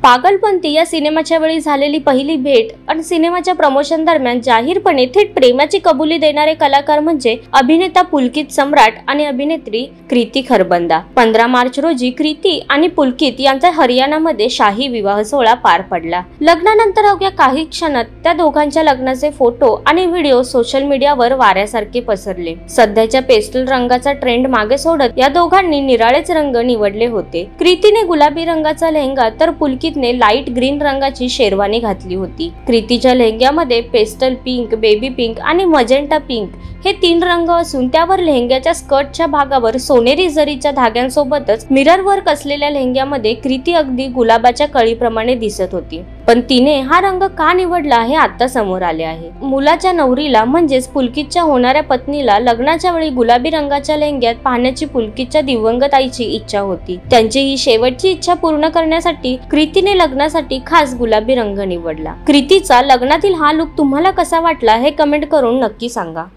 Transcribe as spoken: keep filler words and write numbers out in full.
पागलपंती या सिनेमाच्या वेळी झालेली पहिली भेट आणि सिनेमाच्या प्रमोशन दरम्यान जाहीरपणे थेट प्रेमाची कबुली देणारे कलाकार म्हणजे अभिनेता पुलकित सम्राट आणि अभिनेत्री कृती खरबंदा। पंधरा मार्च रोजी कृती आणि पुलकित यांचा हरियाणामध्ये शाही विवाह सोहळा पार पडला। लग्नानंतर अवघ्या काही क्षणात त्या दोघांच्या लग्नाचे फोटो आणि व्हिडिओ सोशल मीडियावर वाऱ्यासारखे पसरले। सध्याच्या पेस्टल रंगाचा ट्रेंड मागे सोडत या दोघांनी निराळेच रंग निवडले होते। कृतीने गुलाबी रंगाचा लेहंगा तर पुलकित ने लाईट ग्रीन रंगाची शेरवानी घातली होती। कृतीच्या लेहंग्यामध्ये पेस्टल पिंक, बेबी पिंक आणि मजेंटा पिंक हे तीन रंग असून त्यावर लेहंग्याच्या स्कर्टच्या भागावर सोनेरी जरीच्या धाग्यांसोबतच मिरर वर्क असलेल्या लेहंग्यामध्ये कृती अगदी गुलाबाच्या कळीप्रमाणे दिसत होती। पण तिने हा रंग का निवडला हे आता समोर आले आहे। मुलाच्या नवरीला म्हणजेच पुलकितच्या होणाऱ्या पत्नीला लग्नाच्या वेळी गुलाबी रंगाच्या लेहंग्यात पाहण्याची पुलकितच्या दिवंगत आईची इच्छा होती। त्यांची ही शेवटची इच्छा पूर्ण करण्यासाठी कृतीने लग्नासाठी खास गुलाबी रंग निवडला। कृतीचा लग्नातील हा लुक तुम्हाला कसा वाटला हे कमेंट करून नक्की सांगा।